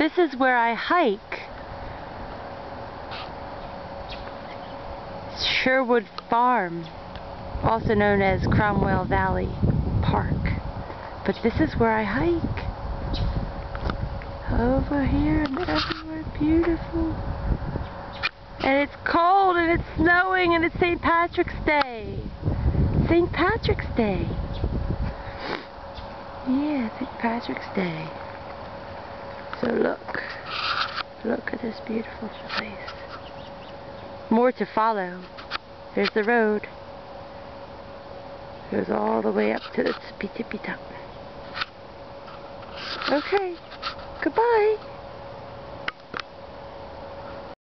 This is where I hike. Sherwood Farm, also known as Cromwell Valley Park. But this is where I hike. Over here and everywhere, beautiful. And it's cold and it's snowing and it's St. Patrick's Day. St. Patrick's Day. Yeah, St. Patrick's Day. So look at this beautiful place. More to follow. There's the road. Goes all the way up to the tippy top. Okay, goodbye.